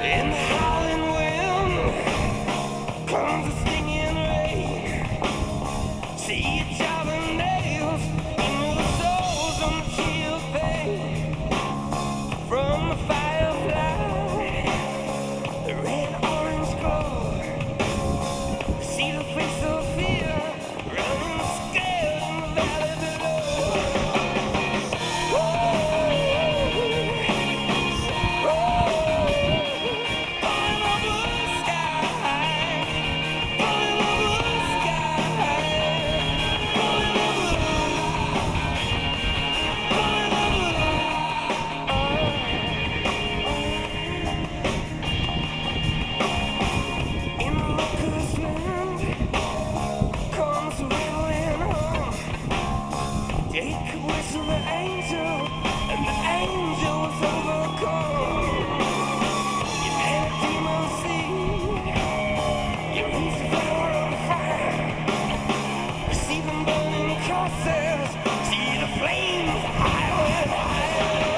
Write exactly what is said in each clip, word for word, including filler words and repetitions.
In the howling wind comes a stinging rain. See each other nails into the souls on the chill pain. From the firefly, the red orange glow. See the face of fear running scared in the valley below. Take a whistle, the angel, and the angel was overcome. You had a demon seed, you reached the flower on fire. See them burning crosses, see the flames higher and higher.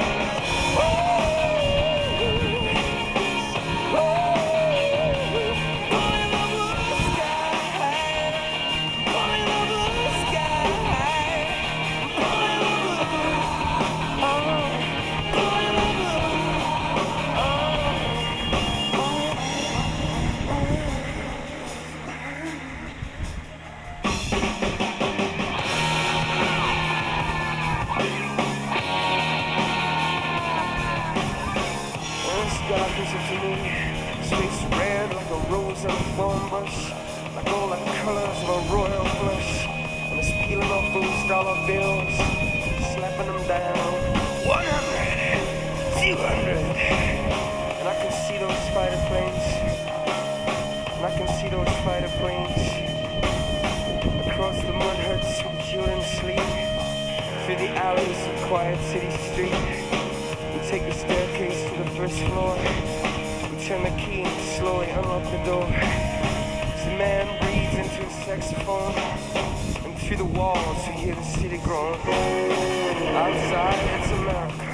Listen to me, his face red like a rose in a thorn bush, like all the colors of a royal flush, and it's peeling off those dollar bills, slapping them down. One hundred, two hundred, and I can see those spider planes, and I can see those spider planes, across the mud huts secure in sleep, through the alleys of quiet city street. Take the staircase to the first floor. We turn the key and slowly unlock the door. As the man breathes into his saxophone, and through the walls we hear the city groan. Outside it's America.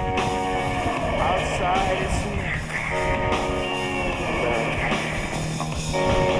Outside it's America. America.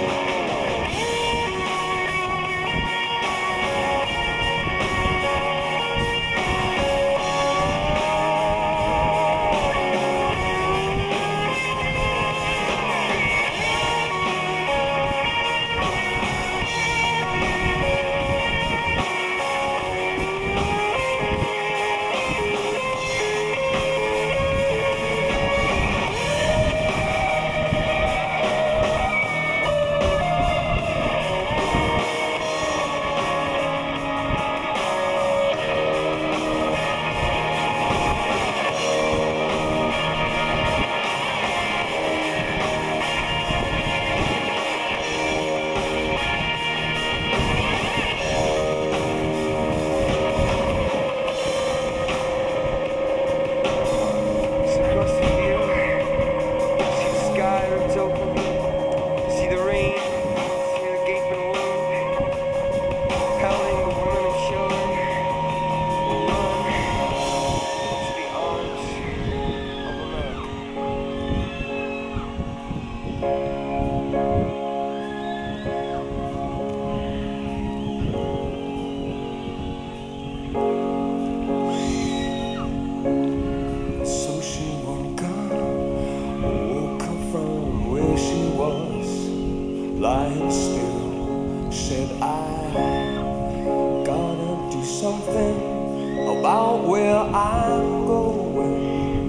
Lying still, said I gotta do something about where I'm going.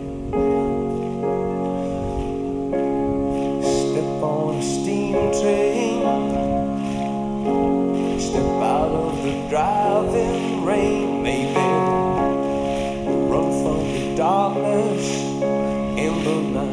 Step on a steam train, step out of the driving rain, maybe run from the darkness in the night.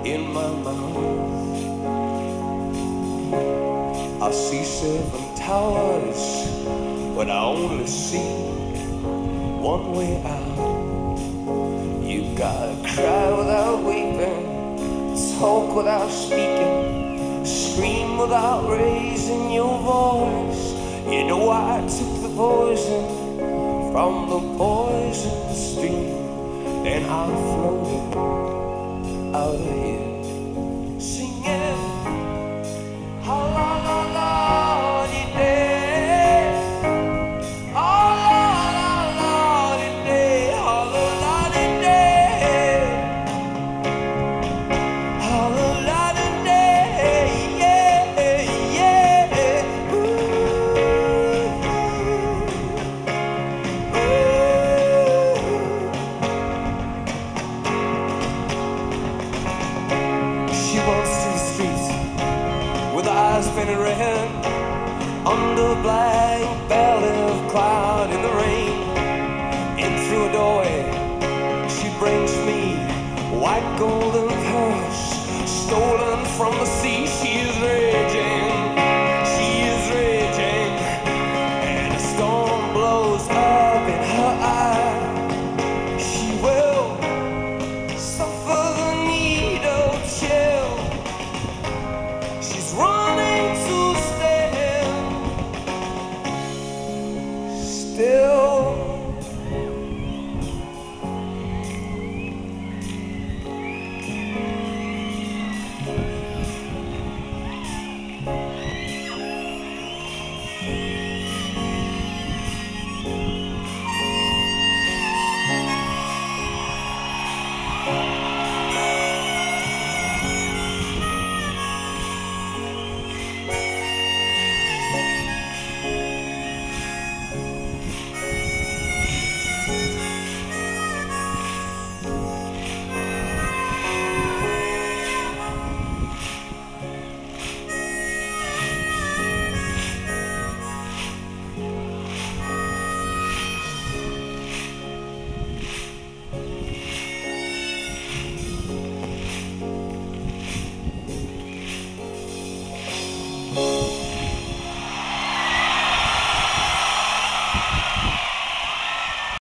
in my mouth. I see seven towers, but I only see one way out. You gotta cry without weeping, talk without speaking, scream without raising your voice. You know I took the poison from the poison stream, and I floated out of here singing ha la la la di day, ha la la la di day, ha la la di day, ha la la di day, yeah yeah. Ooh, she walks through the streets with eyes painted red, under a black belly of cloud in the rain. In through a doorway, she brings me white golden